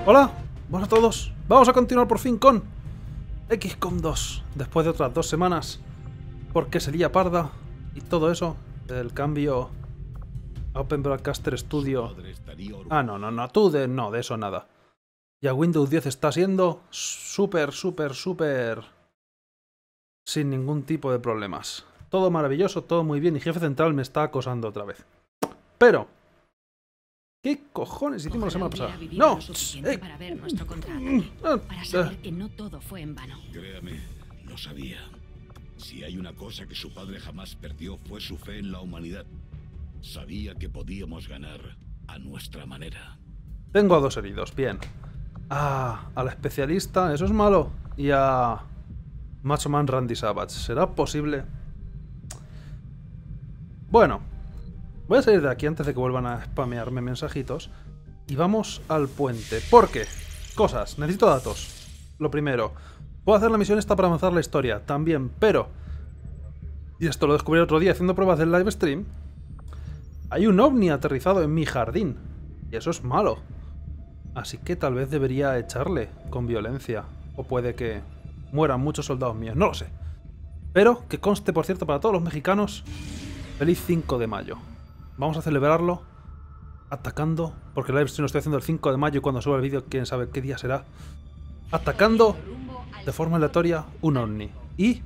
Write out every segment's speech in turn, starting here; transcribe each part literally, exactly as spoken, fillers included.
Hola, buenas a todos. Vamos a continuar por fin con equis com dos. Después de otras dos semanas. Porque sería parda y todo eso. El cambio a Open Broadcaster Studio. Ah, no, no, no. Tú de, no, de eso nada. Y a Windows diez está siendo súper, súper, súper... sin ningún tipo de problemas. Todo maravilloso, todo muy bien. Y Jefe Central me está acosando otra vez. Pero... ¿qué cojones hicimos la semana pasada? ¡No! Eh. Para ver nuestro contraataque, para saber que no todo fue en vano. Créame, lo sabía. Si hay una cosa que su padre jamás perdió fue su fe en la humanidad. Sabía que podíamos ganar a nuestra manera. Tengo a dos heridos, bien. Ah, a la especialista, eso es malo. Y a Macho Man Randy Savage. ¿Será posible? Bueno, voy a salir de aquí antes de que vuelvan a spamearme mensajitos. Y vamos al puente. ¿Por qué? Cosas, necesito datos. Lo primero, puedo hacer la misión esta para avanzar la historia, también, pero... y esto lo descubrí el otro día haciendo pruebas del live stream. Hay un ovni aterrizado en mi jardín. Y eso es malo. Así que tal vez debería echarle con violencia. O puede que mueran muchos soldados míos, no lo sé. Pero que conste, por cierto, para todos los mexicanos, feliz cinco de mayo. Vamos a celebrarlo atacando, porque el live stream lo estoy haciendo el cinco de mayo y cuando suba el vídeo, quién sabe qué día será. Atacando de forma aleatoria un ovni. Y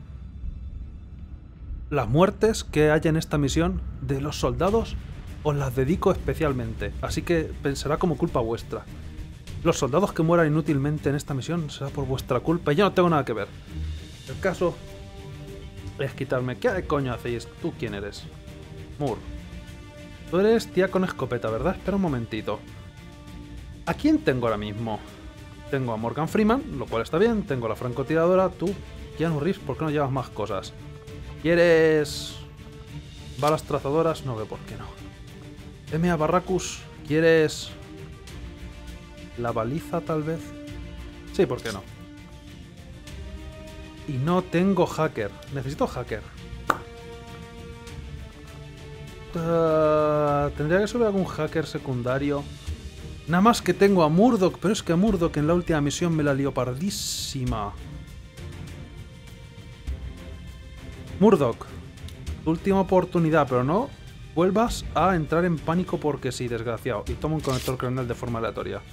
las muertes que haya en esta misión de los soldados os las dedico especialmente. Así que pensará como culpa vuestra. Los soldados que mueran inútilmente en esta misión será por vuestra culpa y yo no tengo nada que ver. El caso es quitarme. ¿Qué coño hacéis? ¿Tú quién eres? Moore. Tú eres tía con escopeta, ¿verdad? Espera un momentito. ¿A quién tengo ahora mismo? Tengo a Morgan Freeman, lo cual está bien. Tengo a la francotiradora. Tú, Keanu Reeves, ¿por qué no llevas más cosas? ¿Quieres balas trazadoras? No veo por qué no. M A Barracus, ¿quieres la baliza tal vez? Sí, ¿por qué no? Y no tengo hacker. Necesito hacker. Uh, tendría que subir algún hacker secundario. Nada más que tengo a Murdoch, pero es que a Murdoch en la última misión me la lió pardísima. Murdoch, última oportunidad, pero no vuelvas a entrar en pánico porque sí, desgraciado. Y toma un conector craneal de forma aleatoria.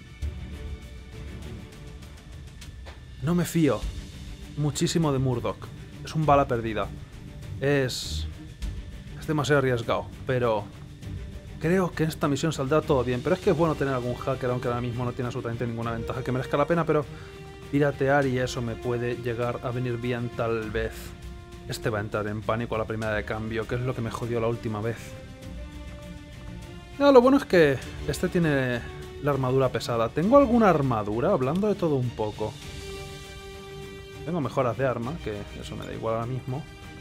No me fío muchísimo de Murdoch. Es un bala perdida. Es... es demasiado arriesgado, pero... creo que en esta misión saldrá todo bien. Pero es que es bueno tener algún hacker, aunque ahora mismo no tiene absolutamente ninguna ventaja que merezca la pena, pero... piratear y eso me puede llegar a venir bien tal vez. Este va a entrar en pánico a la primera de cambio, que es lo que me jodió la última vez. No, lo bueno es que este tiene la armadura pesada. ¿Tengo alguna armadura? Hablando de todo un poco. Tengo mejoras de arma, que eso me da igual ahora mismo.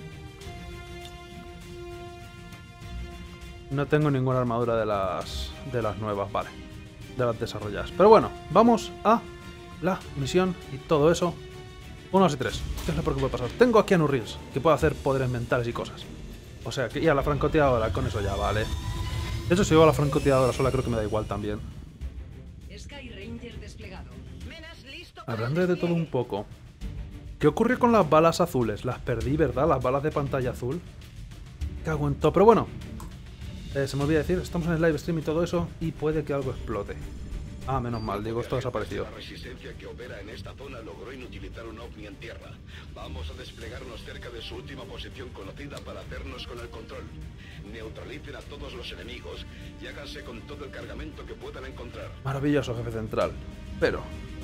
No tengo ninguna armadura de las, de las nuevas, vale. De las desarrolladas. Pero bueno, vamos a la misión y todo eso. uno, dos y tres. ¿Qué es lo peor que puede pasar? Tengo a Keanu Reeves, que puede hacer poderes mentales y cosas. O sea, que ya la francotiradora, con eso ya vale. De hecho, si llevo a la francotiradora sola, creo que me da igual también. Sky Ranger desplegado. Hablando de todo un poco. ¿Qué ocurrió con las balas azules? Las perdí, ¿verdad? Las balas de pantalla azul. Cago en todo. Pero bueno. Eh, se me olvida decir, estamos en el live stream y todo eso, y puede que algo explote. Ah, menos mal, digo, esto ha desaparecido. La resistencia que opera en esta zona logró inutilizar un ovni en tierra. Vamos a desplegarnos cerca de su última posición conocida para hacernos con el control. Neutralicen a todos los enemigos y háganse con todo el cargamento que puedan encontrar. Maravilloso, jefe central. Pero...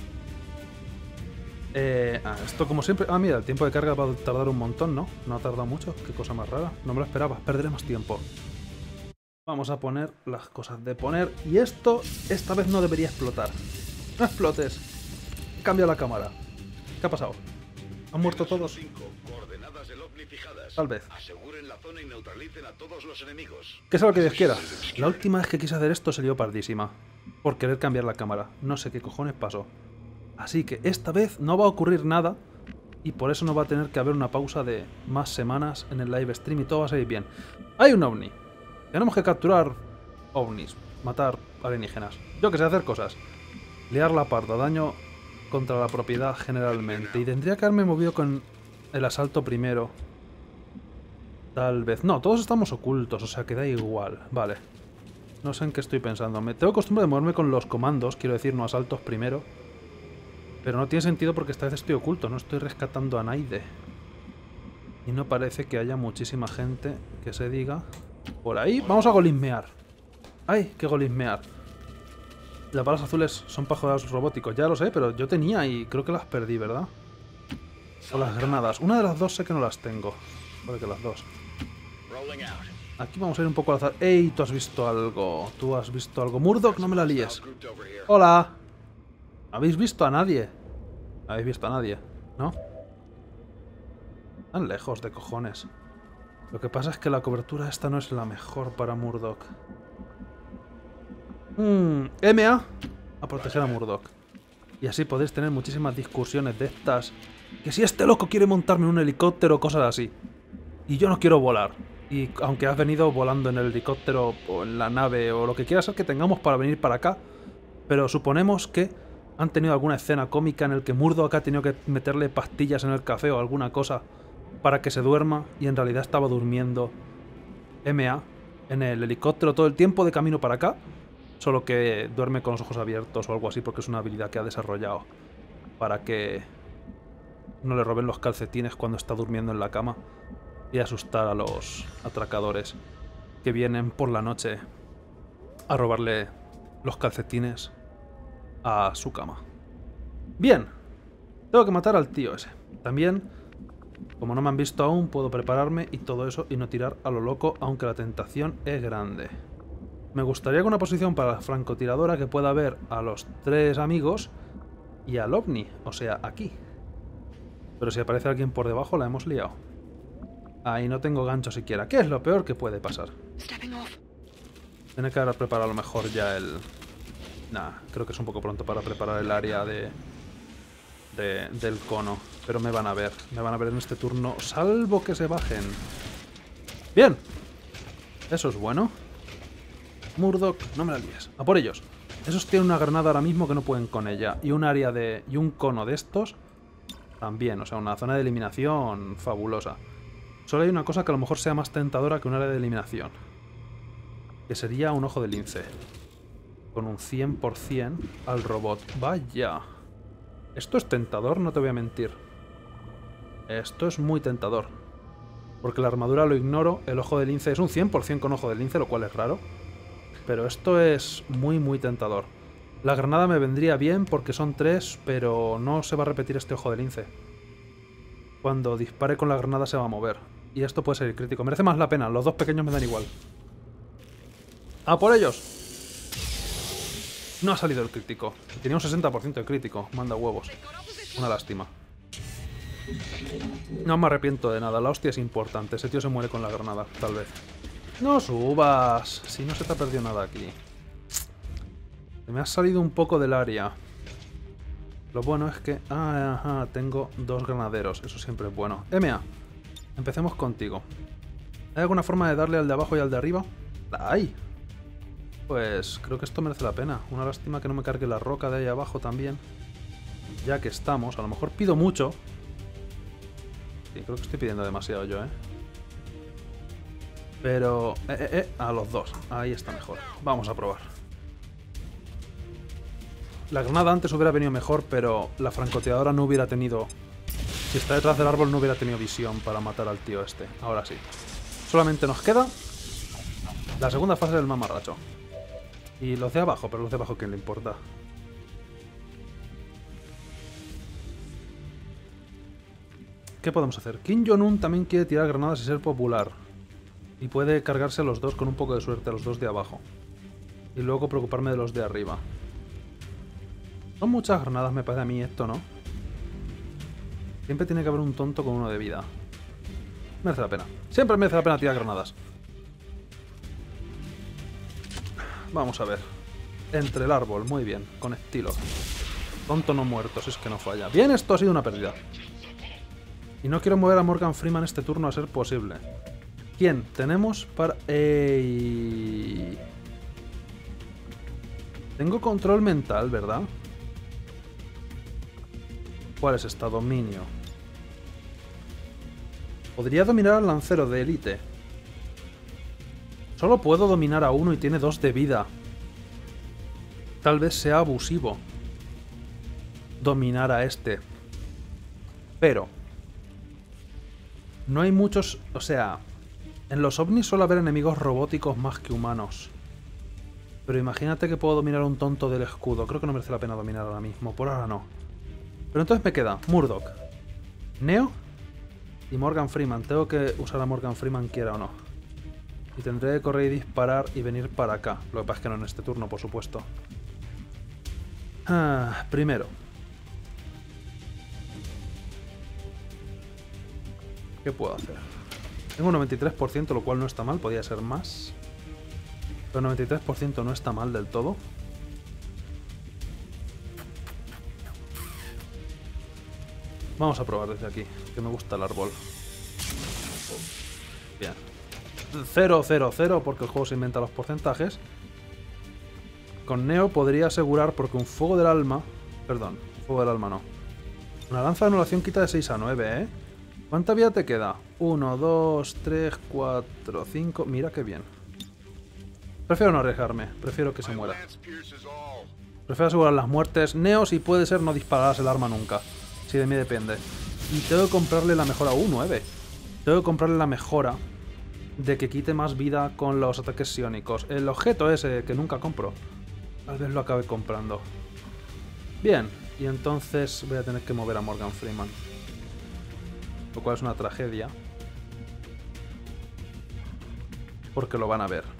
Eh, ah, esto como siempre... Ah, mira, el tiempo de carga va a tardar un montón, ¿no? No ha tardado mucho. Qué cosa más rara. No me lo esperaba. Perderé más tiempo. Vamos a poner las cosas de poner. Y esto, esta vez no debería explotar. ¡No explotes! Cambia la cámara. ¿Qué ha pasado? ¿Han muerto todos? Coordenadas del ovni fijadas. Tal vez. Aseguren la zona y neutralicen a todos los enemigos. Que sea lo que Dios quiera. La última vez que quise hacer esto se lió pardísima. Por querer cambiar la cámara. No sé qué cojones pasó. Así que esta vez no va a ocurrir nada. Y por eso no va a tener que haber una pausa de más semanas en el live stream y todo va a salir bien. Hay un ovni. Tenemos que capturar ovnis, matar alienígenas. Yo que sé hacer cosas. Liar la parda, daño contra la propiedad generalmente. Y tendría que haberme movido con el asalto primero. Tal vez. No, todos estamos ocultos, o sea que da igual. Vale. No sé en qué estoy pensando. Me tengo costumbre de moverme con los comandos, quiero decir, no asaltos primero. Pero no tiene sentido porque esta vez estoy oculto, no estoy rescatando a Naide. Y no parece que haya muchísima gente que se diga por ahí. Vamos a golismear. ¡Ay, qué golismear! Las balas azules son pájaros robóticos, ya lo sé, pero yo tenía y creo que las perdí, ¿verdad? O las granadas. Una de las dos sé que no las tengo. Puede que las dos. Aquí vamos a ir un poco al azar. ¡Ey! ¿Tú has visto algo? ¿Tú has visto algo? Murdoch, no me la líes. ¡Hola! ¿Habéis visto a nadie? ¿Habéis visto a nadie? ¿No? Tan lejos de cojones. Lo que pasa es que la cobertura esta no es la mejor para Murdoch. Hmm, M A a proteger a Murdoch. Y así podéis tener muchísimas discusiones de estas. Que si este loco quiere montarme en un helicóptero o cosas así. Y yo no quiero volar. Y aunque has venido volando en el helicóptero o en la nave o lo que quiera ser que tengamos para venir para acá. Pero suponemos que han tenido alguna escena cómica en el que Murdoch ha tenido que meterle pastillas en el café o alguna cosa para que se duerma y en realidad estaba durmiendo M A en el helicóptero todo el tiempo de camino para acá. Solo que duerme con los ojos abiertos o algo así porque es una habilidad que ha desarrollado para que no le roben los calcetines cuando está durmiendo en la cama y asustar a los atracadores que vienen por la noche a robarle los calcetines a su cama. Bien, tengo que matar al tío ese. También, como no me han visto aún, puedo prepararme y todo eso y no tirar a lo loco, aunque la tentación es grande. Me gustaría que una posición para la francotiradora que pueda ver a los tres amigos y al ovni, o sea, aquí. Pero si aparece alguien por debajo, la hemos liado. Ahí no tengo gancho siquiera. ¿Qué es lo peor que puede pasar? Tiene que haber preparado a lo mejor ya el... Nah, creo que es un poco pronto para preparar el área de, de... del cono. Pero me van a ver. Me van a ver en este turno, salvo que se bajen. Bien. Eso es bueno. Murdoch, no me la líes. A por ellos. Esos tienen una granada ahora mismo que no pueden con ella. Y un área de... y un cono de estos también. O sea, una zona de eliminación fabulosa. Solo hay una cosa que a lo mejor sea más tentadora que un área de eliminación. Que sería un ojo de lince. Con un cien por cien al robot. Vaya. Esto es tentador, no te voy a mentir. Esto es muy tentador. Porque la armadura lo ignoro. El ojo de lince es un cien por cien con ojo de lince, lo cual es raro. Pero esto es muy, muy tentador. La granada me vendría bien porque son tres, pero no se va a repetir este ojo de lince. Cuando dispare con la granada se va a mover. Y esto puede ser crítico. Merece más la pena. Los dos pequeños me dan igual. ¡A por ellos! No ha salido el crítico. Tenía un sesenta por ciento de crítico. Manda huevos. Una lástima. No me arrepiento de nada. La hostia es importante. Ese tío se muere con la granada, tal vez. No subas. Si no se te ha perdido nada aquí. Me has salido un poco del área. Lo bueno es que... Ah, ajá, tengo dos granaderos. Eso siempre es bueno. M A. Empecemos contigo. ¿Hay alguna forma de darle al de abajo y al de arriba? ¡La hay! Pues creo que esto merece la pena. Una lástima que no me cargue la roca de ahí abajo también. Ya que estamos. A lo mejor pido mucho. Sí, creo que estoy pidiendo demasiado yo, ¿eh? Pero... Eh, eh, eh, a los dos. Ahí está mejor. Vamos a probar. La granada antes hubiera venido mejor, pero la francotiradora no hubiera tenido... Si está detrás del árbol no hubiera tenido visión para matar al tío este. Ahora sí. Solamente nos queda la segunda fase del mamarracho. Y los de abajo, pero los de abajo ¿quién le importa? ¿Qué podemos hacer? Kim Jong-un también quiere tirar granadas y ser popular. Y puede cargarse a los dos con un poco de suerte, a los dos de abajo. Y luego preocuparme de los de arriba. Son muchas granadas, me parece a mí esto, ¿no? Siempre tiene que haber un tonto con uno de vida. Merece la pena. Siempre merece la pena tirar granadas. Vamos a ver. Entre el árbol, muy bien. Con estilo. Tonto no muerto, si es que no falla. Bien, esto ha sido una pérdida. Y no quiero mover a Morgan Freeman este turno a ser posible. ¿Quién tenemos para...? ¡Ey! Tengo control mental, ¿verdad? ¿Cuál es esta? Dominio. Podría dominar al lancero de élite. Solo puedo dominar a uno y tiene dos de vida. Tal vez sea abusivo dominar a este. Pero no hay muchos... O sea, en los ovnis suele haber enemigos robóticos más que humanos. Pero imagínate que puedo dominar a un tonto del escudo. Creo que no merece la pena dominar ahora mismo. Por ahora no. Pero entonces me queda Murdoch, Neo y Morgan Freeman. Tengo que usar a Morgan Freeman quiera o no. Y tendré que correr y disparar y venir para acá. Lo que pasa es que no en este turno, por supuesto. Ah, primero. ¿Qué puedo hacer? Tengo un noventa y tres por ciento, lo cual no está mal. Podría ser más. Pero el noventa y tres por ciento no está mal del todo. Vamos a probar desde aquí, que me gusta el árbol. Bien. cero, cero, cero, porque el juego se inventa los porcentajes. Con Neo podría asegurar, porque un fuego del alma... Perdón, fuego del alma no. Una lanza de anulación quita de seis a nueve, ¿eh? ¿Cuánta vida te queda? uno, dos, tres, cuatro, cinco... Mira qué bien. Prefiero no arriesgarme, prefiero que se muera. Prefiero asegurar las muertes. Neo, si puede ser, no dispararás el arma nunca. Si de mí depende. Y tengo que comprarle la mejora... Uh, nueve. Tengo que comprarle la mejora de que quite más vida con los ataques psiónicos. El objeto ese que nunca compro. Tal vez lo acabe comprando. Bien. Y entonces voy a tener que mover a Morgan Freeman. Lo cual es una tragedia. Porque lo van a ver.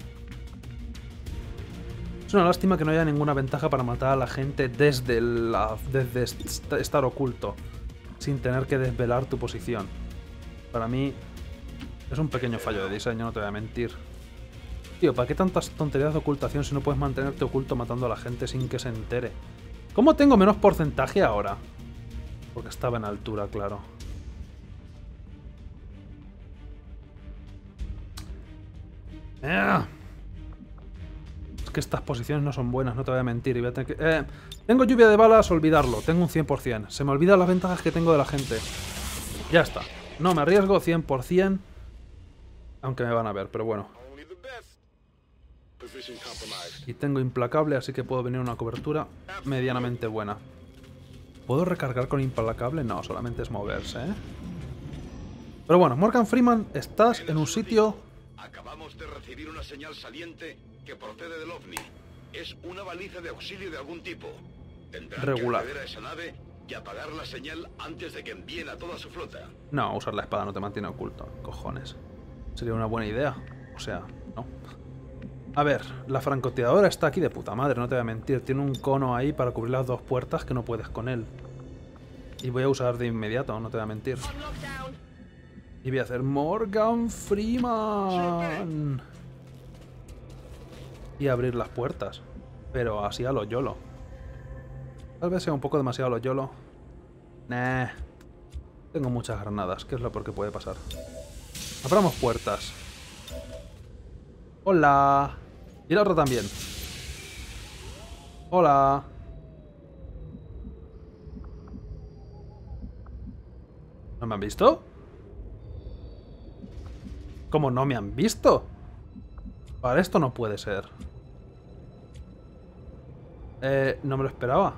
Es una lástima que no haya ninguna ventaja para matar a la gente desde, la, desde est estar oculto. Sin tener que desvelar tu posición. Para mí es un pequeño fallo de diseño, no te voy a mentir. Tío, ¿para qué tantas tonterías de ocultación si no puedes mantenerte oculto matando a la gente sin que se entere? ¿Cómo tengo menos porcentaje ahora? Porque estaba en altura, claro. Eh. Es que estas posiciones no son buenas, no te voy a mentir. Y voy a tener que... eh, tengo lluvia de balas, olvidarlo. Tengo un cien por cien. Se me olvidan las ventajas que tengo de la gente. Ya está. No me arriesgo, cien por cien. Aunque me van a ver, pero bueno. Y tengo implacable, así que puedo venir a una cobertura medianamente buena. ¿Puedo recargar con implacable? No, solamente es moverse, ¿eh? Pero bueno, Morgan Freeman, estás en un sitio... Acabamos de recibir una señal saliente que procede del ovni. Es una baliza de auxilio de algún tipo. Tendrán regular. que acceder a esa nave y apagar la señal antes de que envíen a toda su flota. No, usar la espada no te mantiene oculto. Cojones. Sería una buena idea. O sea, no. A ver, la francotiradora está aquí de puta madre, no te voy a mentir. Tiene un cono ahí para cubrir las dos puertas que no puedes con él. Y voy a usar de inmediato, no te voy a mentir. Y voy a hacer Morgan Freeman. Y abrir las puertas. Pero así a lo YOLO. Tal vez sea un poco demasiado a lo YOLO. Nah. Tengo muchas granadas, que es lo peor que puede pasar. Abramos puertas. Hola. Y la otra también. Hola. ¿No me han visto? ¿Cómo no me han visto? Para esto no puede ser. Eh, no me lo esperaba.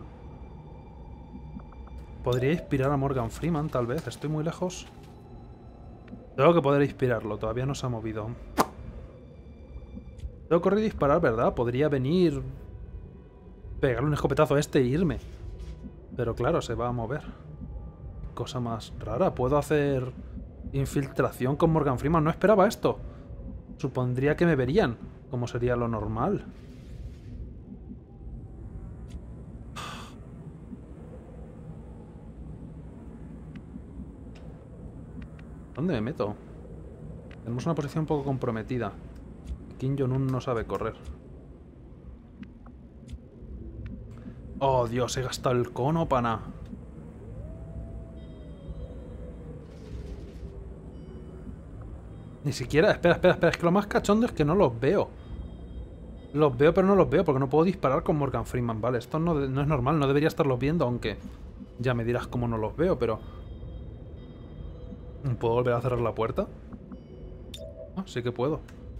Podría inspirar a Morgan Freeman, tal vez. Estoy muy lejos. Tengo que poder inspirarlo. Todavía no se ha movido. Tengo que correr y disparar, ¿verdad? Podría venir... pegarle un escopetazo a este e irme. Pero claro, se va a mover. Cosa más rara. Puedo hacer... infiltración con Morgan Freeman. No esperaba esto. Supondría que me verían, como sería lo normal. ¿Dónde me meto? Tenemos una posición un poco comprometida. Kim Jong-un no sabe correr. Oh, Dios, he gastado el cono, pana. Ni siquiera... Espera, espera, espera. Es que lo más cachondo es que no los veo. Los veo, pero no los veo porque no puedo disparar con Morgan Freeman. Vale, esto no, no es normal. No debería estarlos viendo, aunque... Ya me dirás cómo no los veo, pero... ¿Puedo volver a cerrar la puerta? Ah, sí que puedo.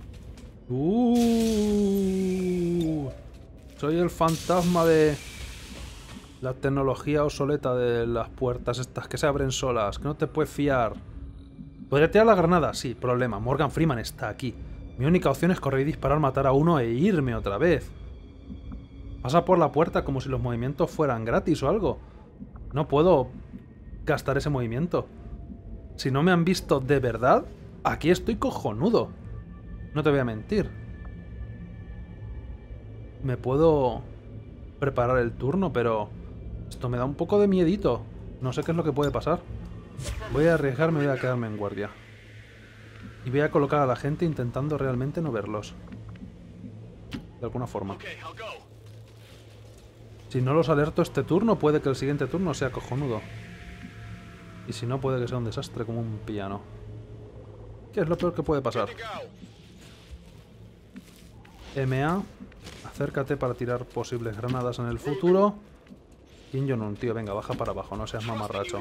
Uh, soy el fantasma de... la tecnología obsoleta de las puertas estas que se abren solas, que no te puedes fiar. ¿Podría tirar la granada? Sí, problema. Morgan Freeman está aquí. Mi única opción es correr y disparar, matar a uno e irme otra vez. Pasa por la puerta como si los movimientos fueran gratis o algo. No puedo gastar ese movimiento. Si no me han visto de verdad, aquí estoy cojonudo. No te voy a mentir. Me puedo preparar el turno, pero esto me da un poco de miedito. No sé qué es lo que puede pasar. Voy a arriesgarme y voy a quedarme en guardia. Y voy a colocar a la gente intentando realmente no verlos. De alguna forma. Si no los alerto este turno, puede que el siguiente turno sea cojonudo. Y si no, puede que sea un desastre como un piano. ¿Qué es lo peor que puede pasar? M A, acércate para tirar posibles granadas en el futuro. Kim Jong-un, tío, venga, baja para abajo, no seas mamarracho.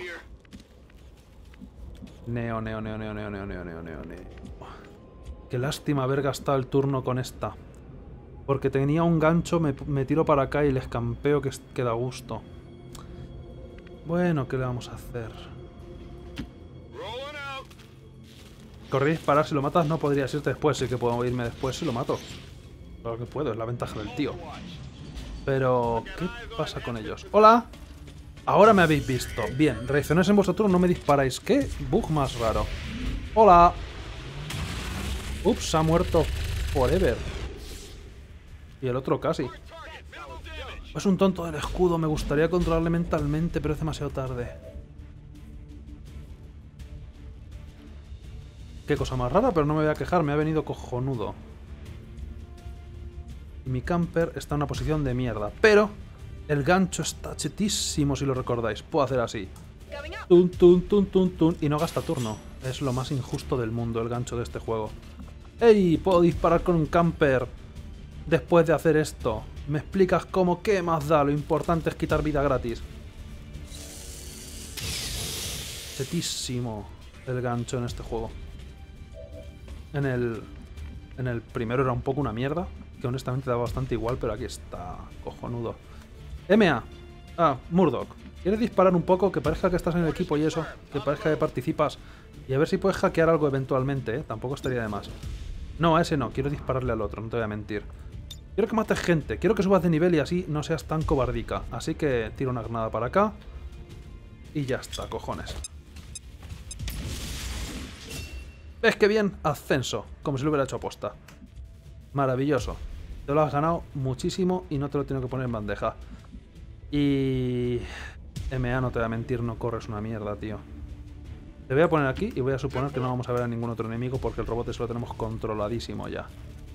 Neo, neo, neo, neo, neo, neo, neo, neo, neo, neo. Qué lástima haber gastado el turno con esta. Porque tenía un gancho, me, me tiro para acá y les campeo que, que da gusto. Bueno, ¿qué le vamos a hacer? Correr y disparar, si lo matas no podrías irte después, sí que puedo irme después si lo mato. Claro que puedo, es la ventaja del tío. Pero, ¿qué pasa con ellos? ¡Hola! Ahora me habéis visto. Bien, reaccionáis en vuestro turno, no me disparáis. ¿Qué bug más raro? ¡Hola! Ups, ha muerto forever. Y el otro casi. Es un tonto del escudo, me gustaría controlarle mentalmente, pero es demasiado tarde. Qué cosa más rara, pero no me voy a quejar, me ha venido cojonudo. Y mi camper está en una posición de mierda, pero el gancho está chetísimo si lo recordáis. Puedo hacer así. Tun, tun, tun, tun, tun, y no gasta turno. Es lo más injusto del mundo el gancho de este juego. ¡Ey! Puedo disparar con un camper después de hacer esto. ¿Me explicas cómo? ¿Qué más da? Lo importante es quitar vida gratis. Chetísimo el gancho en este juego. En el, en el primero era un poco una mierda, que honestamente daba bastante igual, pero aquí está cojonudo. M A. Ah, Murdoch. ¿Quieres disparar un poco? Que parezca que estás en el equipo y eso. Que parezca que participas. Y a ver si puedes hackear algo eventualmente, ¿eh? Tampoco estaría de más. No, a ese no. Quiero dispararle al otro, no te voy a mentir. Quiero que mates gente. Quiero que subas de nivel y así no seas tan cobardica. Así que tiro una granada para acá. Y ya está, cojones. ¿Ves qué bien? Ascenso. Como si lo hubiera hecho aposta. Maravilloso. Te lo has ganado muchísimo y no te lo tengo que poner en bandeja. Y... M A, no te voy a mentir, no corres una mierda, tío. Te voy a poner aquí y voy a suponer que no vamos a ver a ningún otro enemigo porque el robot eso lo tenemos controladísimo ya.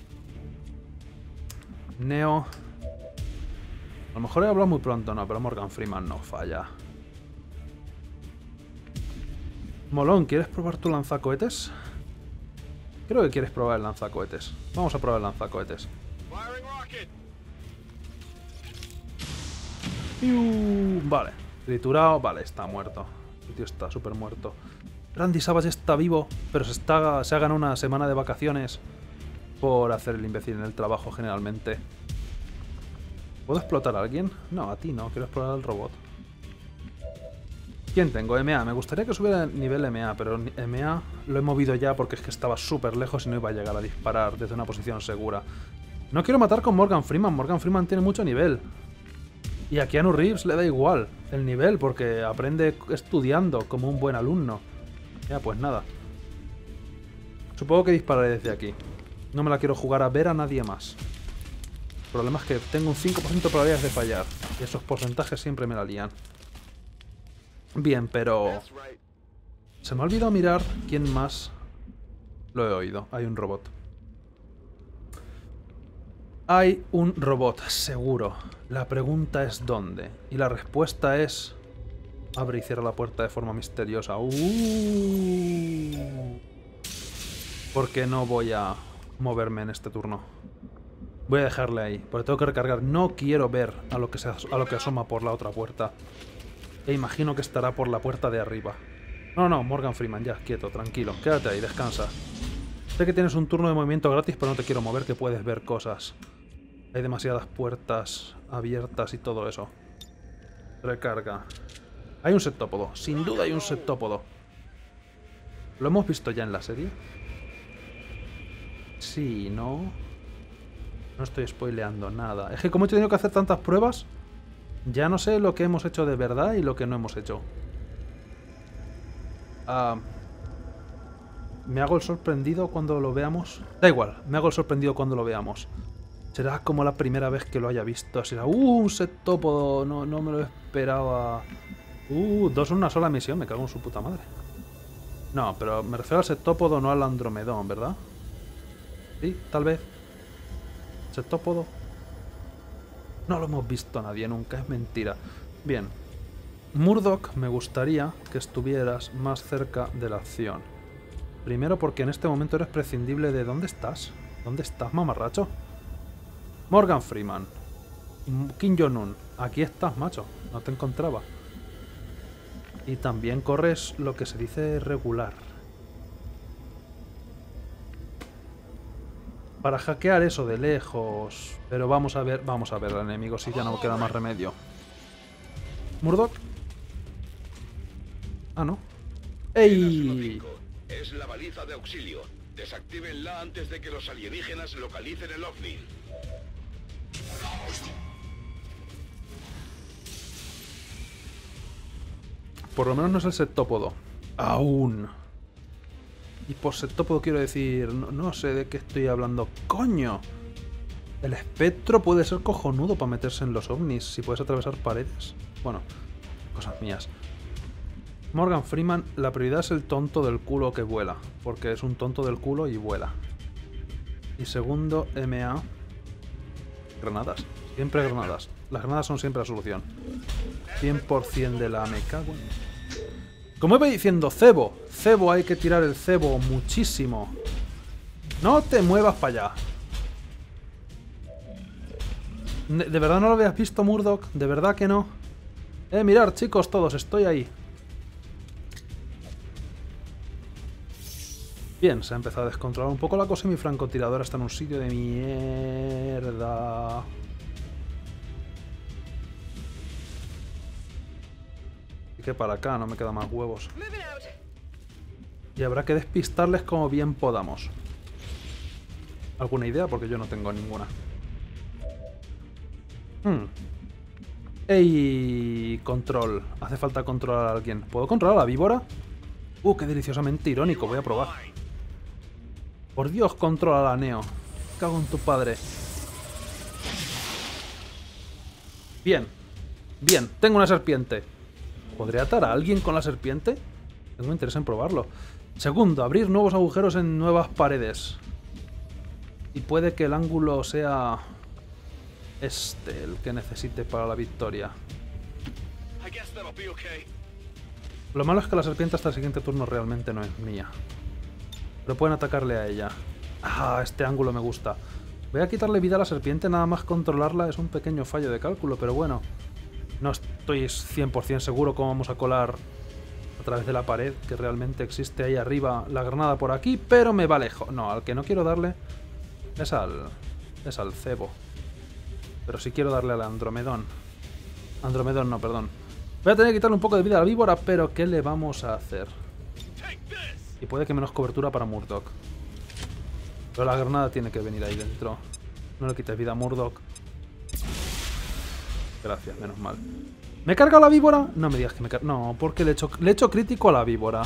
Neo... A lo mejor he hablado muy pronto, no, pero Morgan Freeman no falla. Molón, ¿quieres probar tu lanzacohetes? Creo que quieres probar el lanzacohetes. Vamos a probar el lanzacohetes. Piu, vale, triturado, vale, está muerto. El tío está súper muerto. Randy Savage está vivo, pero se, está, se ha ganado una semana de vacaciones por hacer el imbécil en el trabajo generalmente. ¿Puedo explotar a alguien? No, a ti no, quiero explotar al robot. ¿Quién tengo? M A. Me gustaría que subiera el nivel M A, pero M A lo he movido ya porque es que estaba súper lejos y no iba a llegar a disparar desde una posición segura. No quiero matar con Morgan Freeman. Morgan Freeman tiene mucho nivel. Y a Keanu Reeves le da igual el nivel porque aprende estudiando como un buen alumno. Ya, pues nada. Supongo que dispararé desde aquí. No me la quiero jugar a ver a nadie más. El problema es que tengo un cinco por ciento de probabilidades de fallar. Y esos porcentajes siempre me la lían. Bien, pero... Se me ha olvidado mirar quién más lo he oído. Hay un robot. Hay un robot, seguro. La pregunta es ¿dónde? Y la respuesta es... Abre y cierra la puerta de forma misteriosa. Uh... Porque no voy a moverme en este turno. Voy a dejarle ahí, porque tengo que recargar. No quiero ver a lo que, se as a lo que asoma por la otra puerta. E imagino que estará por la puerta de arriba. No, no, Morgan Freeman, ya, quieto, tranquilo. Quédate ahí, descansa. Sé que tienes un turno de movimiento gratis, pero no te quiero mover, que puedes ver cosas. Hay demasiadas puertas abiertas y todo eso. Recarga. Hay un septópodo, sin duda hay un septópodo. ¿Lo hemos visto ya en la serie? Sí, ¿no? No estoy spoileando nada. Es que como he tenido que hacer tantas pruebas, ya no sé lo que hemos hecho de verdad y lo que no hemos hecho. Ah... ¿Me hago el sorprendido cuando lo veamos? Da igual, me hago el sorprendido cuando lo veamos. Será como la primera vez que lo haya visto. Será, ¡uh! Un septópodo. No, no me lo esperaba. Uh, dos en una sola misión. Me cago en su puta madre. No, pero me refiero al septópodo, no al andromedón, ¿verdad? Sí, tal vez. Septópodo. No lo hemos visto nadie nunca, es mentira. Bien. Murdoch, me gustaría que estuvieras más cerca de la acción. Primero porque en este momento eres prescindible de... ¿Dónde estás? ¿Dónde estás, mamarracho? Morgan Freeman. Kim Jong-un. Aquí estás, macho. No te encontraba. Y también corres lo que se dice regular. Para hackear eso de lejos. Pero vamos a ver... Vamos a ver al enemigo si ya no queda más remedio. ¿Murdoch? Ah, no. ¡Ey! Es la baliza de auxilio. Desactívenla antes de que los alienígenas localicen el ovni. Por lo menos no es el septópodo. Aún. Y por septópodo quiero decir... No, no sé de qué estoy hablando. ¡Coño! El espectro puede ser cojonudo para meterse en los ovnis. Si puedes atravesar paredes. Bueno, cosas mías. Morgan Freeman, la prioridad es el tonto del culo que vuela. Porque es un tonto del culo y vuela. Y segundo, M A. Granadas. Siempre granadas. Las granadas son siempre la solución. cien por cien de la me cago en... Como iba diciendo, cebo. Cebo, hay que tirar el cebo muchísimo. No te muevas para allá. ¿De verdad no lo habías visto, Murdoch? ¿De verdad que no? Eh, mirad, chicos, todos, estoy ahí. Bien, se ha empezado a descontrolar un poco la cosa y mi francotiradora está en un sitio de mierda. Y que para acá no me quedan más huevos. Y habrá que despistarles como bien podamos. ¿Alguna idea? Porque yo no tengo ninguna. Hmm. ¡Ey! Control. Hace falta controlar a alguien. ¿Puedo controlar a la víbora? Uh, qué deliciosamente irónico. Voy a probar. Por Dios, controla a la Neo. Cago en tu padre. Bien. Bien. Tengo una serpiente. ¿Podré atar a alguien con la serpiente? Tengo interés en probarlo. Segundo, abrir nuevos agujeros en nuevas paredes. Y puede que el ángulo sea... este, el que necesite para la victoria. Lo malo es que la serpiente hasta el siguiente turno realmente no es mía. Pero pueden atacarle a ella. Ah, este ángulo me gusta. Voy a quitarle vida a la serpiente, nada más controlarla es un pequeño fallo de cálculo, pero bueno. No estoy cien por cien seguro cómo vamos a colar a través de la pared, que realmente existe ahí arriba la granada por aquí, pero me va lejos. No, al que no quiero darle es al... es al cebo. Pero sí quiero darle al andromedón. Andromedón no, perdón. Voy a tener que quitarle un poco de vida a la víbora, pero ¿qué le vamos a hacer? Y puede que menos cobertura para Murdoch. Pero la granada tiene que venir ahí dentro. No le quites vida a Murdoch. Gracias, menos mal. ¿Me carga la víbora? No me digas que me carga. No, porque le he hecho, le he hecho crítico a la víbora.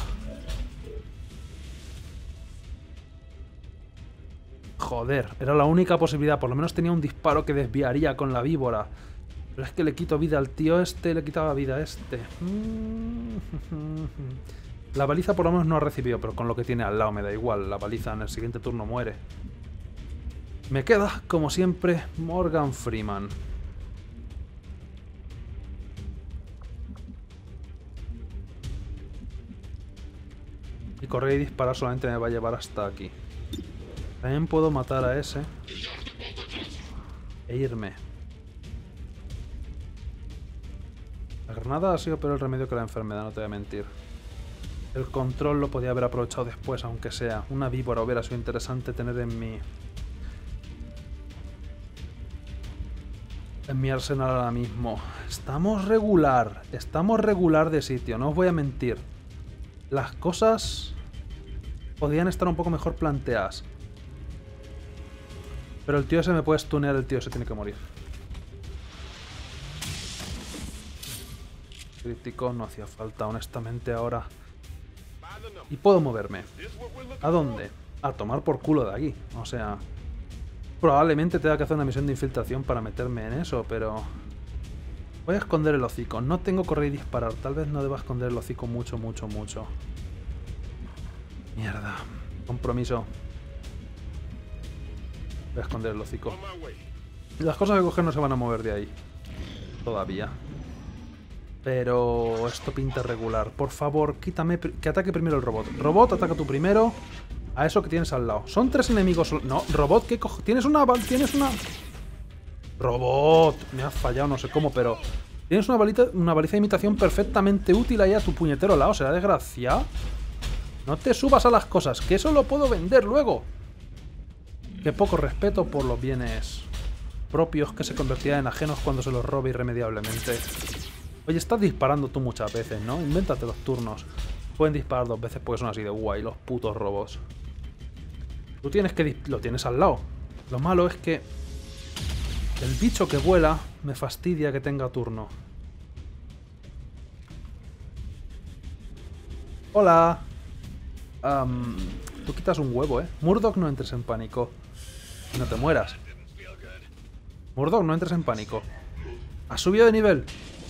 Joder, era la única posibilidad. Por lo menos tenía un disparo que desviaría con la víbora. Pero es que le quito vida al tío este, le quitaba vida a este. La baliza por lo menos no ha recibido, pero con lo que tiene al lado me da igual. La baliza en el siguiente turno muere. Me queda, como siempre, Morgan Freeman. Y correr y disparar solamente me va a llevar hasta aquí. También puedo matar a ese. E irme. La granada ha sido peor el remedio que la enfermedad, no te voy a mentir. El control lo podía haber aprovechado después, aunque sea. Una víbora hubiera sido interesante tener en mi... En mi arsenal ahora mismo. Estamos regular. Estamos regular de sitio, no os voy a mentir. Las cosas podían estar un poco mejor planteadas. Pero el tío se me puede stunear, el tío se tiene que morir. Crítico, no hacía falta, honestamente, ahora. Y puedo moverme. ¿A dónde? A tomar por culo de aquí. O sea, probablemente tenga que hacer una misión de infiltración para meterme en eso, pero... Voy a esconder el hocico. No tengo correr y disparar. Tal vez no deba esconder el hocico mucho, mucho, mucho. Mierda. Compromiso. Voy a esconder el hocico. Las cosas que coger no se van a mover de ahí. Todavía. Pero esto pinta regular. Por favor, quítame... Que ataque primero el robot. Robot, ataca tú primero. A eso que tienes al lado. Son tres enemigos... No, robot, ¿qué cojo? Tienes una... Tienes una... Robot. Me has fallado, no sé cómo, pero... Tienes una, balita, una baliza de imitación perfectamente útil ahí a tu puñetero lado. ¿Será desgraciado? No te subas a las cosas, que eso lo puedo vender luego. Qué poco respeto por los bienes propios que se convertirán en ajenos cuando se los robe irremediablemente. Oye, estás disparando tú muchas veces, ¿no? Invéntate los turnos. Pueden disparar dos veces porque son así de guay, los putos robots. Tú tienes que... Lo tienes al lado. Lo malo es que... El bicho que vuela me fastidia que tenga turno. Hola. Um, tú quitas un huevo, ¿eh? Murdoch, no entres en pánico. No te mueras. Murdoch, no entres en pánico. ¿Has subido de nivel?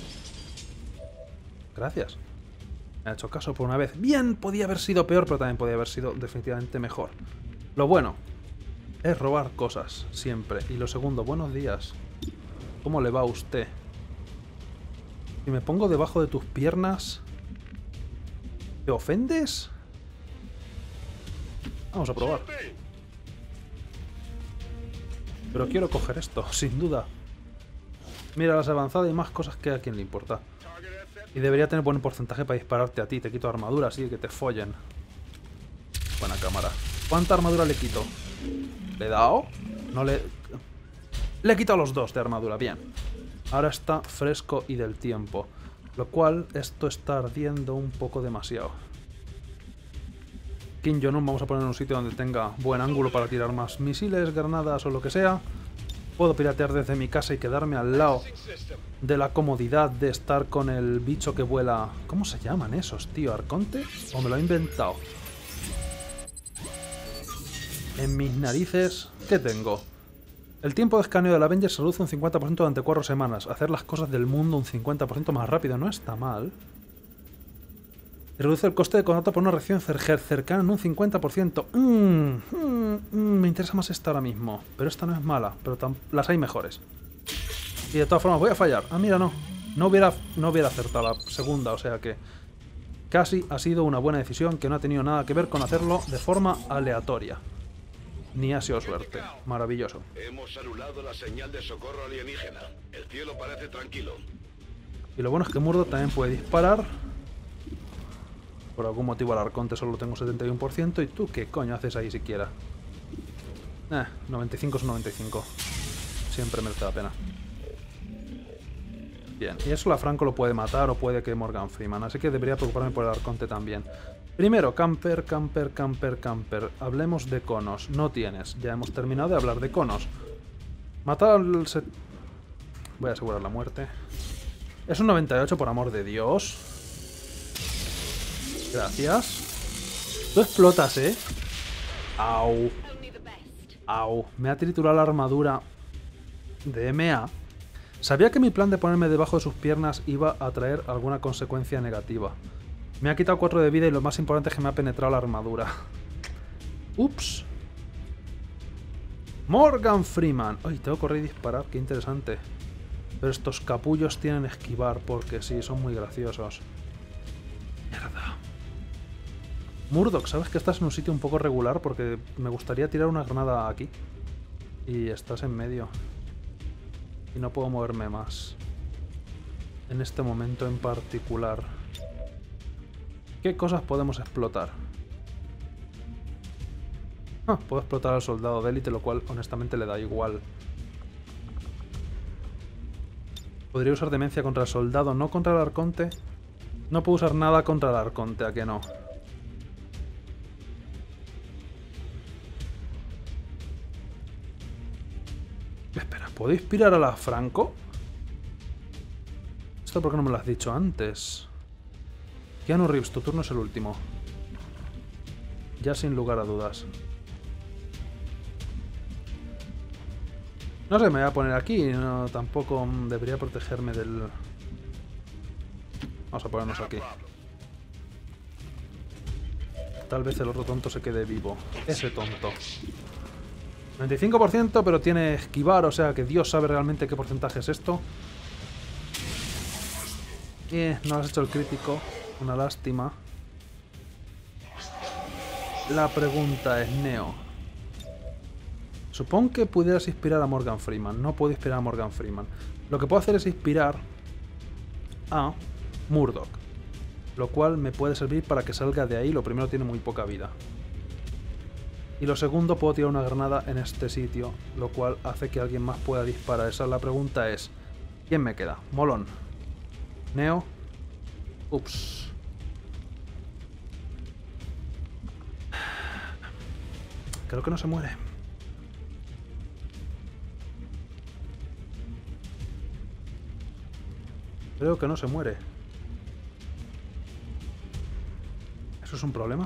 Gracias. Me ha hecho caso por una vez. Bien, podía haber sido peor, pero también podía haber sido definitivamente mejor. Lo bueno es robar cosas, siempre. Y lo segundo, buenos días. ¿Cómo le va a usted? Si me pongo debajo de tus piernas... ¿Te ofendes? Vamos a probar. Pero quiero coger esto, sin duda. Mira las avanzadas y más cosas que a quien le importa. Y debería tener buen porcentaje para dispararte a ti. Te quito armadura, así que te follen. Buena cámara. ¿Cuánta armadura le quito? ¿Le he dado? No le... Le he quitado los dos de armadura, bien. Ahora está fresco y del tiempo. Lo cual, esto está ardiendo un poco demasiado. Kim Jong-un vamos a poner en un sitio donde tenga buen ángulo para tirar más misiles, granadas o lo que sea. Puedo piratear desde mi casa y quedarme al lado de la comodidad de estar con el bicho que vuela... ¿Cómo se llaman esos, tío? ¿Arconte? ¿O me lo he inventado? En mis narices, ¿qué tengo? El tiempo de escaneo del Avenger se reduce un cincuenta por ciento durante cuatro semanas. Hacer las cosas del mundo un cincuenta por ciento más rápido no está mal. Y reduce el coste de contacto por una reacción cercana en un cincuenta por ciento. Mm, mm, mm, me interesa más esta ahora mismo. Pero esta no es mala, pero las hay mejores. Y de todas formas voy a fallar. Ah, mira, no. No hubiera, no hubiera acertado la segunda, o sea que... Casi ha sido una buena decisión que no ha tenido nada que ver con hacerlo de forma aleatoria. Ni ha sido suerte. Maravilloso. Hemos anulado la señal de socorro alienígena. El cielo parece tranquilo. Y lo bueno es que Murdoch también puede disparar. Por algún motivo al Arconte solo tengo setenta y uno por ciento. ¿Y tú qué coño haces ahí siquiera? Eh, noventa y cinco es noventa y cinco. Siempre merece la pena. Bien, y eso la Franco lo puede matar o puede que Morgan Freeman. Así que debería preocuparme por el Arconte también. Primero, camper, camper, camper, camper. Hablemos de conos. No tienes. Ya hemos terminado de hablar de conos. Matar al... Set... Voy a asegurar la muerte. Es un noventa y ocho, por amor de Dios. Gracias. Tú explotas, ¿eh? Au. Au. Me ha triturado la armadura de M A. Sabía que mi plan de ponerme debajo de sus piernas iba a traer alguna consecuencia negativa. Me ha quitado cuatro de vida y lo más importante es que me ha penetrado la armadura. Ups. Morgan Freeman. Ay, tengo que correr y disparar. Qué interesante. Pero estos capullos tienen esquivar porque sí, son muy graciosos. Mierda. Murdoch, ¿sabes que estás en un sitio un poco regular? Porque me gustaría tirar una granada aquí. Y estás en medio. Y no puedo moverme más. en este momento en particular. ¿Qué cosas podemos explotar? Ah, puedo explotar al soldado de élite, lo cual honestamente le da igual. Podría usar demencia contra el soldado, no contra el arconte. No puedo usar nada contra el arconte, ¿a que no? Espera, ¿puedo inspirar a la Franco? ¿Esto por qué no me lo has dicho antes? Keanu Reeves, tu turno es el último. Ya sin lugar a dudas. No sé, me voy a poner aquí. No, tampoco debería protegerme del... Vamos a ponernos aquí. Tal vez el otro tonto se quede vivo. Ese tonto. noventa y cinco por ciento, pero tiene esquivar, o sea que Dios sabe realmente qué porcentaje es esto. Eh, no has hecho el crítico. Una lástima. La pregunta es, Neo. Supongo que pudieras inspirar a Morgan Freeman. No puedo inspirar a Morgan Freeman. Lo que puedo hacer es inspirar a Murdoch. Lo cual me puede servir para que salga de ahí. Lo primero, tiene muy poca vida. Y lo segundo, puedo tirar una granada en este sitio, lo cual hace que alguien más pueda disparar. Esa la pregunta es, ¿quién me queda? Molón. Neo. Ups. Creo que no se muere. Creo que no se muere. ¿Eso es un problema?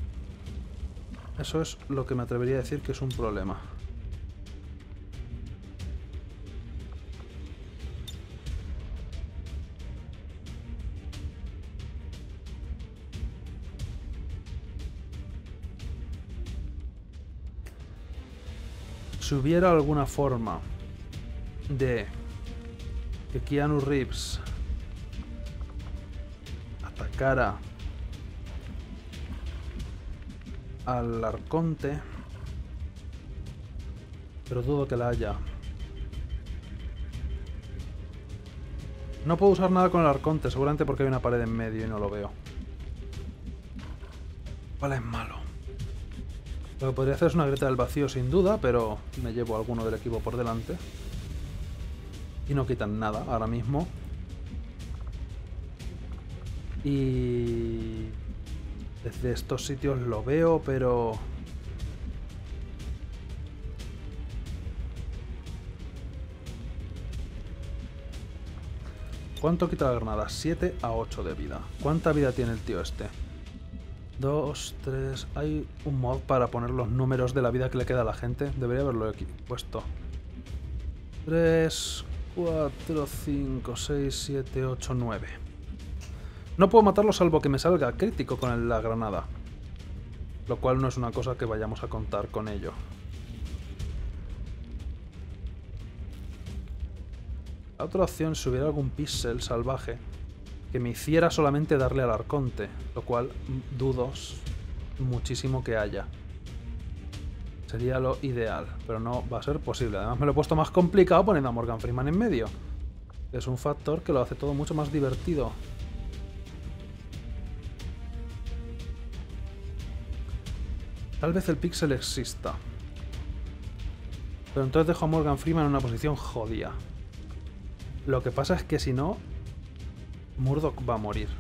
Eso es lo que me atrevería a decir que es un problema. Si hubiera alguna forma de que Keanu Reeves atacara al arconte, pero dudo que la haya. No puedo usar nada con el arconte, seguramente porque hay una pared en medio y no lo veo. Vale, es malo. Lo que podría hacer es una grieta del vacío sin duda, pero me llevo a alguno del equipo por delante. Y no quitan nada ahora mismo. Y... desde estos sitios lo veo, pero... ¿cuánto quita la granada? siete a ocho de vida. ¿Cuánta vida tiene el tío este? dos, tres... Hay un mod para poner los números de la vida que le queda a la gente. Debería haberlo aquí puesto. tres, cuatro, cinco, seis, siete, ocho, nueve. No puedo matarlo salvo que me salga crítico con el, la granada. Lo cual no es una cosa que vayamos a contar con ello. La otra opción, si hubiera algún pixel salvaje que me hiciera solamente darle al arconte, lo cual dudo muchísimo que haya. Sería lo ideal, pero no va a ser posible. Además me lo he puesto más complicado poniendo a Morgan Freeman en medio. Es un factor que lo hace todo mucho más divertido. Tal vez el pixel exista. Pero entonces dejo a Morgan Freeman en una posición jodida. Lo que pasa es que si no, Murdoch va a morir.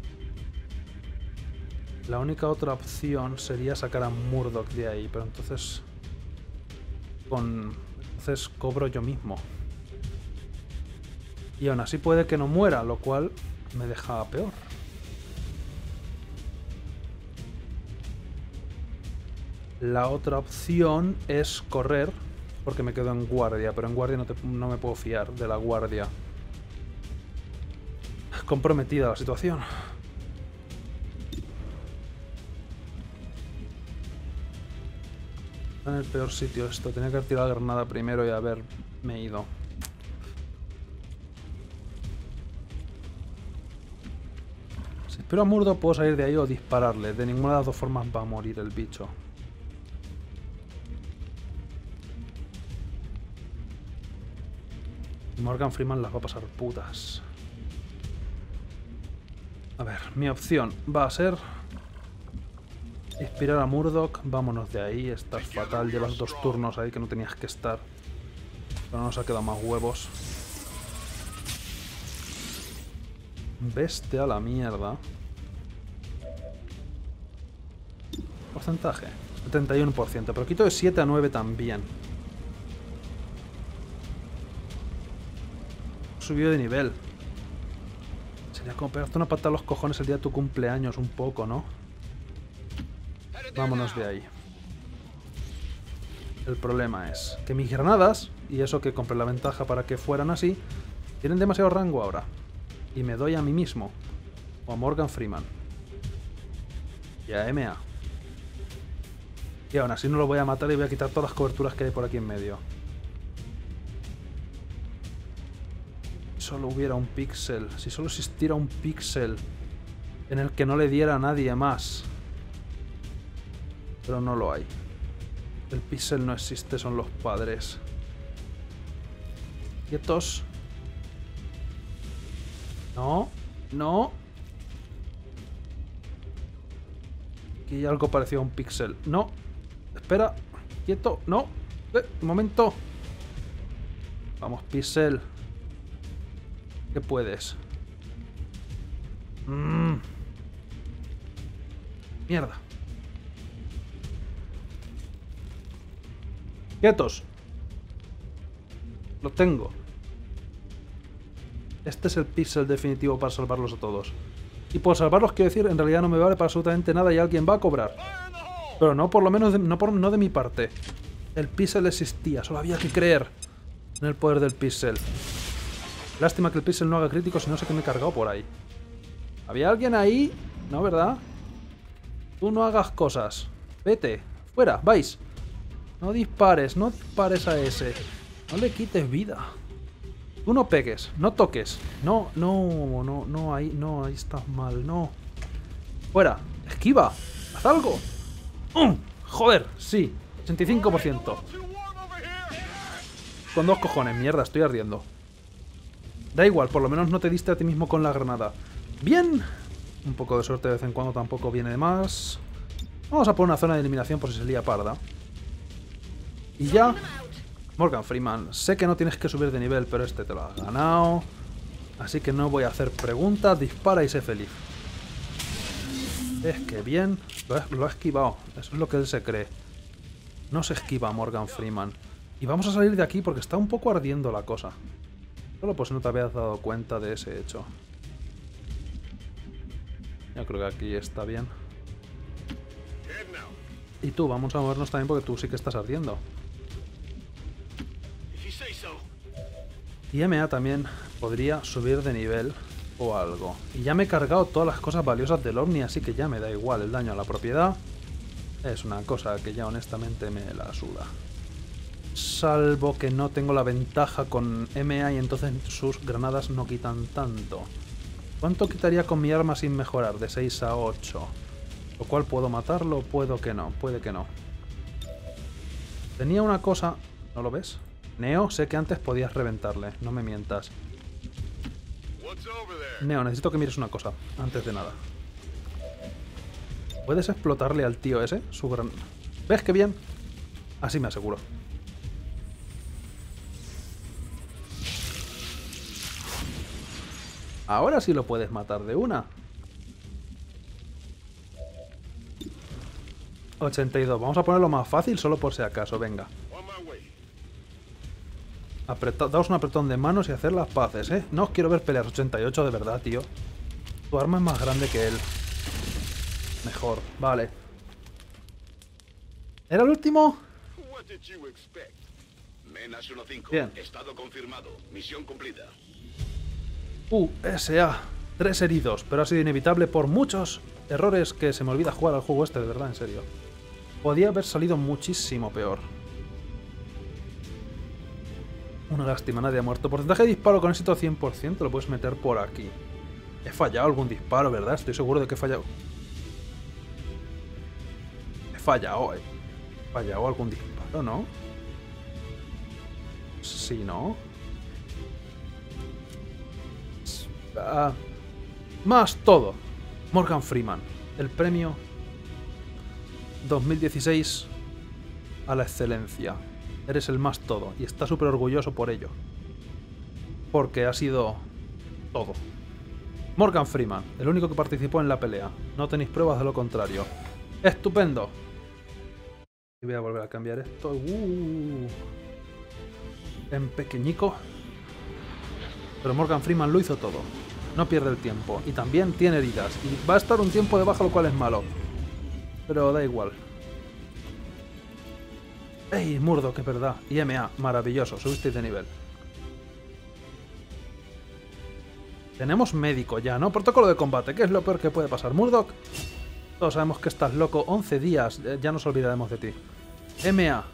La única otra opción sería sacar a Murdoch de ahí, pero entonces... con... entonces cobro yo mismo. Y aún así puede que no muera, lo cual me deja peor. La otra opción es correr, porque me quedo en guardia, pero en guardia no, te, no me puedo fiar de la guardia. Comprometida la situación. Está en el peor sitio esto. Tenía que haber tirado la granada primero y haberme ido. Si espero a Murdoch puedo salir de ahí o dispararle. De ninguna de las dos formas va a morir el bicho. Morgan Freeman las va a pasar putas. A ver, mi opción va a ser inspirar a Murdoch. Vámonos de ahí, estás fatal. Llevas dos turnos ahí que no tenías que estar. Pero nos ha quedado más huevos. Veste a la mierda. Porcentaje, setenta y uno por ciento, pero quito de siete a nueve también. Subió de nivel. Sería como pegarte una patada a los cojones el día de tu cumpleaños un poco, ¿no? Vámonos de ahí. El problema es que mis granadas, y eso que compré la ventaja para que fueran así, tienen demasiado rango ahora. Y me doy a mí mismo. O a Morgan Freeman. Y a M A. Y aún así no lo voy a matar y voy a quitar todas las coberturas que hay por aquí en medio. Si solo hubiera un píxel. Si solo existiera un píxel en el que no le diera a nadie más. Pero no lo hay. El píxel no existe, son los padres. Quietos. No, no. Aquí hay algo parecido a un píxel. No. Espera. Quieto. No. Eh, un momento. Vamos, píxel. ¿Qué puedes? Mm. Mierda. Quietos. Lo tengo. Este es el píxel definitivo para salvarlos a todos. Y por salvarlos, quiero decir, en realidad no me vale para absolutamente nada y alguien va a cobrar. Pero no, por lo menos, de, no, por, no de mi parte. El píxel existía, solo había que creer en el poder del píxel. Lástima que el píxel no haga críticos y no sé qué me he cargado por ahí. ¿Había alguien ahí? No, ¿verdad? Tú no hagas cosas. Vete. Fuera, vais. No dispares, no dispares a ese. No le quites vida. Tú no pegues, no toques. No, no, no, no, ahí, no, ahí estás mal, no. Fuera, esquiva, haz algo. ¡Um! Joder, sí, ochenta y cinco por ciento. Con dos cojones, mierda, estoy ardiendo. Da igual, por lo menos no te diste a ti mismo con la granada. Bien. Un poco de suerte de vez en cuando tampoco viene de más. Vamos a poner una zona de eliminación por si se lía parda. Y ya. Morgan Freeman, sé que no tienes que subir de nivel, pero este te lo has ganado. Así que no voy a hacer preguntas, dispara y sé feliz. Es que bien, lo, he, lo ha esquivado, eso es lo que él se cree. No se esquiva Morgan Freeman. Y vamos a salir de aquí porque está un poco ardiendo la cosa. Solo pues no te habías dado cuenta de ese hecho. Yo creo que aquí está bien. Y tú, vamos a movernos también porque tú sí que estás ardiendo. Y M A también podría subir de nivel o algo. Y ya me he cargado todas las cosas valiosas del Omni, así que ya me da igual el daño a la propiedad. Es una cosa que ya honestamente me la suda. Salvo que no tengo la ventaja con M A y entonces sus granadas no quitan tanto. ¿Cuánto quitaría con mi arma sin mejorar? De seis a ocho. Lo cual puedo matarlo, puedo que no, puede que no. Tenía una cosa... ¿No lo ves? Neo, sé que antes podías reventarle, no me mientas. Neo, necesito que mires una cosa, antes de nada. ¿Puedes explotarle al tío ese? Su gran... ¿Ves qué bien? Así me aseguro. Ahora sí lo puedes matar de una. ochenta y dos. Vamos a ponerlo más fácil solo por si acaso. Venga. Apreta... Daos un apretón de manos y hacer las paces, ¿eh? No os quiero ver pelear. ochenta y ocho de verdad, tío. Tu arma es más grande que él. Mejor. Vale. ¿Era el último? Bien. Estado confirmado. Misión cumplida. U S A. Tres heridos, pero ha sido inevitable por muchos errores que se me olvida jugar al juego este, de verdad, en serio. Podía haber salido muchísimo peor. Una lástima, nadie ha muerto. Porcentaje de disparo con éxito cien por ciento, lo puedes meter por aquí. He fallado algún disparo, ¿verdad? Estoy seguro de que he fallado. He fallado, eh. He fallado algún disparo, ¿no? Sí, ¿no? Ah, más todo. Morgan Freeman, el premio dos mil dieciséis a la excelencia. Eres el más todo y está súper orgulloso por ello. Porque ha sido todo. Morgan Freeman, el único que participó en la pelea. No tenéis pruebas de lo contrario. ¡Estupendo! Y voy a volver a cambiar esto. Uh, en pequeñico. Pero Morgan Freeman lo hizo todo. No pierde el tiempo. Y también tiene heridas. Y va a estar un tiempo de baja, lo cual es malo. Pero da igual. ¡Ey, Murdock, es verdad! Y M A, maravilloso. Subisteis de nivel. Tenemos médico ya, ¿no? Protocolo de combate. ¿Qué es lo peor que puede pasar? Murdock, todos sabemos que estás loco. once días. Eh, ya nos olvidaremos de ti. M A.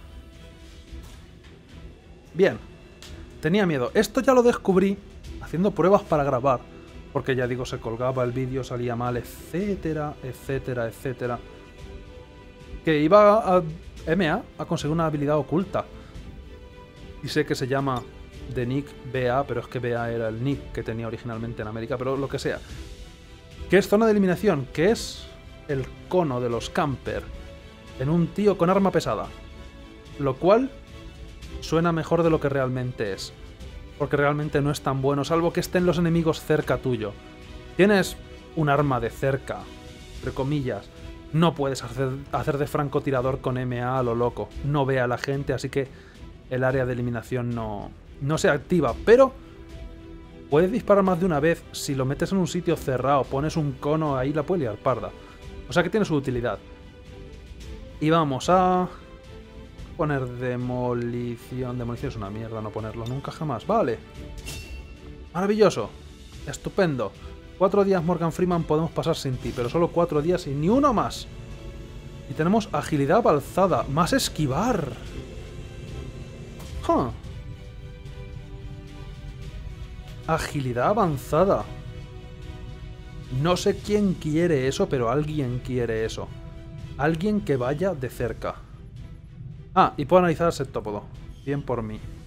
Bien. Tenía miedo. Esto ya lo descubrí haciendo pruebas para grabar. Porque ya digo, se colgaba el vídeo, salía mal, etcétera, etcétera, etcétera. Que iba a M A a conseguir una habilidad oculta. Y sé que se llama de nick B A, pero es que B A era el nick que tenía originalmente en América, pero lo que sea. Que es zona de eliminación, que es el cono de los camper en un tío con arma pesada. Lo cual suena mejor de lo que realmente es. Porque realmente no es tan bueno, salvo que estén los enemigos cerca tuyo. Tienes un arma de cerca, entre comillas. No puedes hacer, hacer de francotirador con M A a lo loco. No ve a la gente, así que el área de eliminación no, no se activa. Pero puedes disparar más de una vez. Si lo metes en un sitio cerrado, pones un cono, ahí la puedes liar parda. O sea que tiene su utilidad. Y vamos a poner demolición. Demolición es una mierda, no ponerlo nunca jamás. Vale. Maravilloso. Estupendo. Cuatro días, Morgan Freeman, podemos pasar sin ti, pero solo cuatro días y ni uno más. Y tenemos agilidad avanzada. Más esquivar. Huh. Agilidad avanzada. No sé quién quiere eso, pero alguien quiere eso. Alguien que vaya de cerca. Ah, y puedo analizar septópodo. Bien por mí.